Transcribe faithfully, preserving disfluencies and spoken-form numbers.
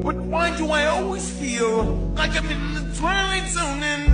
But why do I always feel like I'm in the twilight zone and